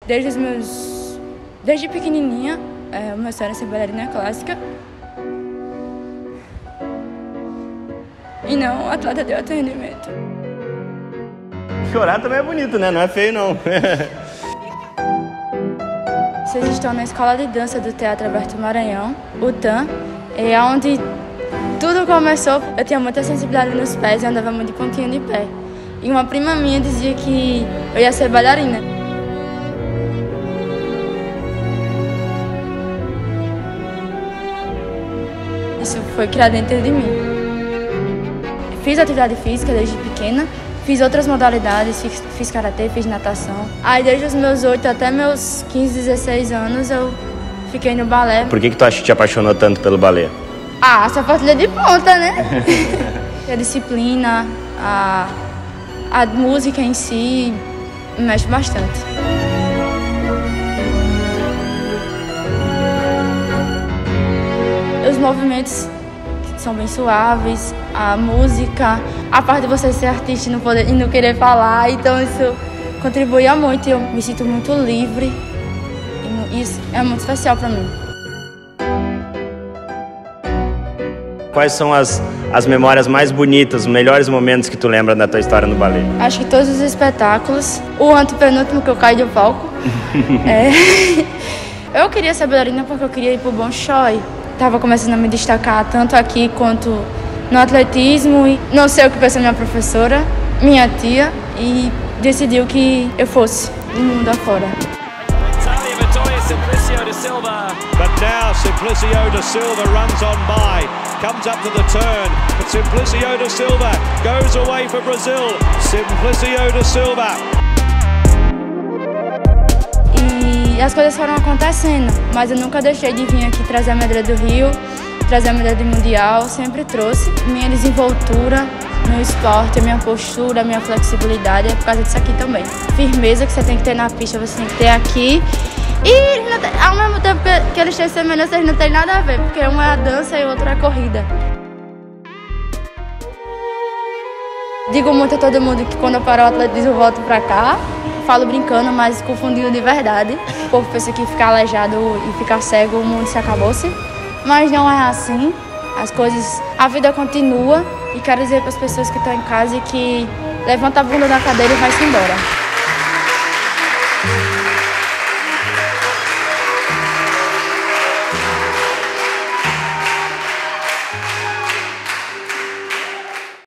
Desde pequenininha, o meu sonho era ser bailarina clássica. E não atleta de alto rendimento. Chorar também é bonito, né? Não é feio, não. Vocês estão na Escola de Dança do Teatro Alberto Maranhão, o TAM, é onde tudo começou. Eu tinha muita sensibilidade nos pés e andava muito de pontinha de pé. E uma prima minha dizia que eu ia ser bailarina. Isso foi criado dentro de mim. Fiz atividade física desde pequena, fiz outras modalidades, fiz karatê, fiz natação. Aí desde os meus 8 até meus 15, 16 anos eu fiquei no balé. Por que tu acha que te apaixonou tanto pelo balé? Ah, sapatilha de ponta, né? A disciplina, a música em si me mexe bastante. Os movimentos são bem suaves, a música, a parte de você ser artista e não querer falar, então isso contribui muito e eu me sinto muito livre e isso é muito especial para mim. Quais são as memórias mais bonitas, os melhores momentos que tu lembra da tua história no balé? Acho que todos os espetáculos, o antepenúltimo que eu caí do palco. Eu queria ser bailarina porque eu queria ir pro Bolshoi. Estava começando a me destacar tanto aqui quanto no atletismo e não sei o que pensou minha professora, minha tia, e decidiu que eu fosse do mundo afora. But now Simplicio da Silva runs on by, comes up to the turn, but Simplicio da Silva goes away for Brazil. Simplicio da Silva. E as coisas foram acontecendo, mas eu nunca deixei de vir aqui trazer a medalha do Rio, trazer a medalha do Mundial, sempre trouxe. Minha desenvoltura, meu esporte, minha postura, minha flexibilidade é por causa disso aqui também. Firmeza que você tem que ter na pista, você tem que ter aqui. E ao mesmo tempo que eles têm semelhança, eles não têm nada a ver, porque uma é a dança e outra é a corrida. Digo muito a todo mundo que quando eu paro o atletismo eu volto pra cá. Falo brincando, mas confundindo de verdade. O povo pensa que ficar aleijado e ficar cego, o mundo se acabou-se. Mas não é assim. As coisas, a vida continua. E quero dizer para as pessoas que estão em casa que levanta a bunda da cadeira e vai-se embora.